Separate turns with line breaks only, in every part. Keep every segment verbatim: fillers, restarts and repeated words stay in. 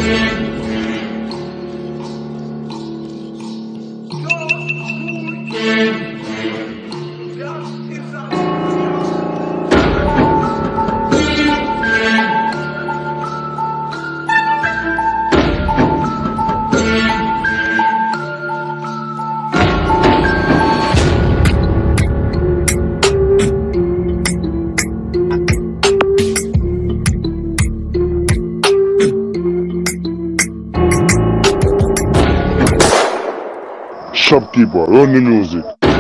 Shopkeeper, run the music.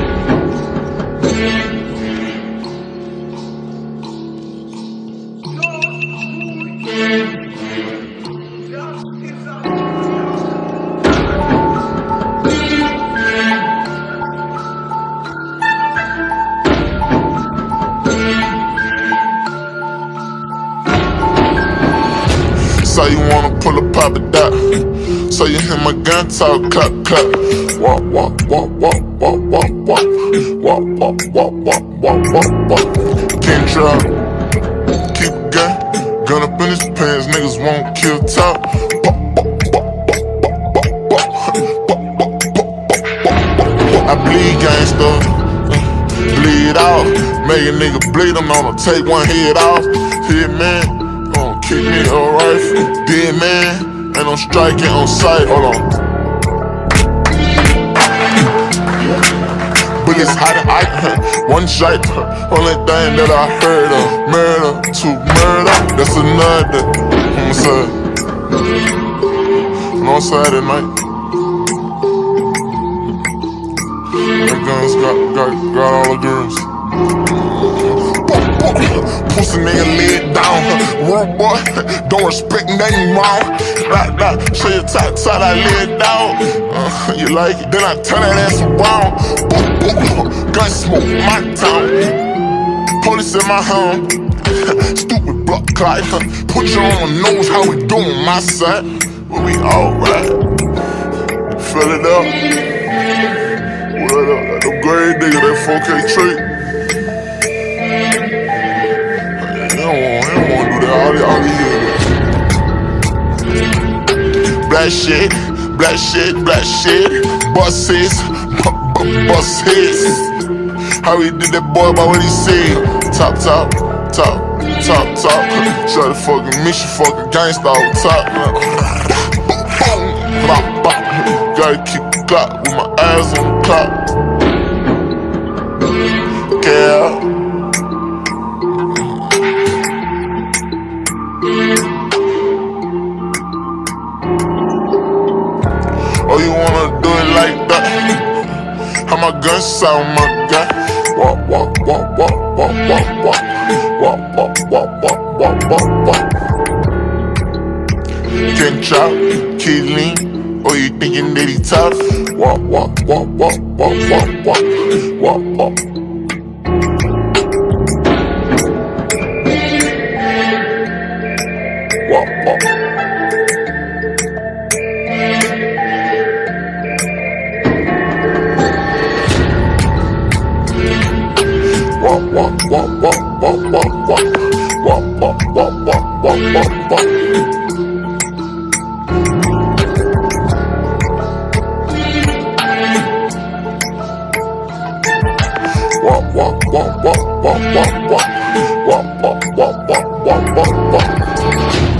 So you wanna pull a pop it dot. So you hear my gun talk, clap, clap. Walk, walk, walk, walk, walk, walk, walk. Walk, walk, walk, walk, walk, walk, walk. Can't try. Keep a gun. Gun up in his pants, niggas won't kill top. I bleed gangsta, bleed out. Make a nigga bleed, I'm gonna take one head off. Hit man. Kick me a rifle, dead man, and I'm striking on sight. Hold on. Bullets hot and I one shot. Only thing that I heard of, murder to murder. That's another. I'm sad. No Saturday night. That guns got got got all the girls. Pussy nigga lay it down, rude boy, don't respect nothing wrong. Like that, show your top side, I lay it down. Uh, you like it, then I turn that ass around. Gun smoke, my town. Police in my home. Stupid block clock. Put you on the nose, how we doing my side? But we alright. Fill it up. What up? That grade nigga, that four K trait. Black shit, black shit, black shit. Buses, bus hits. How he did that boy about what he said. Top, top, top, top, top. Shut the fucking me, she fucking gangsta on top. Boom, bop, bop. Gotta keep the clock with my eyes on the clock. Yeah. Oh, you wanna do it like that? How my gun sound, my guy? Walk, walk, walk, walk, walk, walk, walk. Walk, walk, walk, walk, walk, walk, walk. Can't chop, keep lean. Oh, you thinking that he tough? Walk, walk, walk, walk, walk, walk, walk. Walk, walk. Walk, walk. Walk, walk, walk, walk, walk, walk, walk. Walk, walk, walk, walk, walk, walk, walk. Walk, walk, walk, walk, walk, walk, walk. Walk, walk, walk, walk, walk, walk, walk.